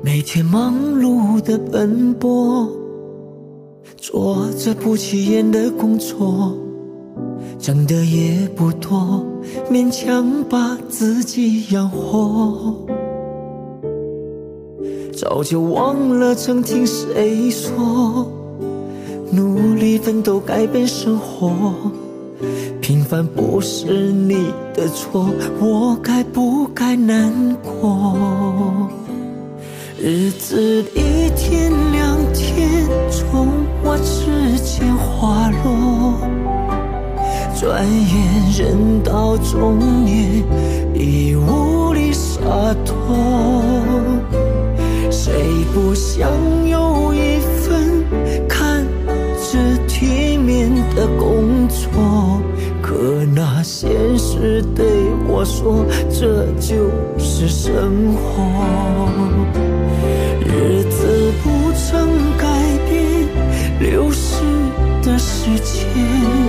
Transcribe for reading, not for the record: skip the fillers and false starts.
每天忙碌的奔波，做着不起眼的工作，挣的也不多，勉强把自己养活。早就忘了曾听谁说，努力奋斗改变生活，平凡不是你的错，我该不该难过？日子一天两天从我指尖滑落，转眼人到中年已无力洒脱。谁不想有一份看着体面的工作？可那现实对我说，这就是生活。日子不曾改变流逝的时间，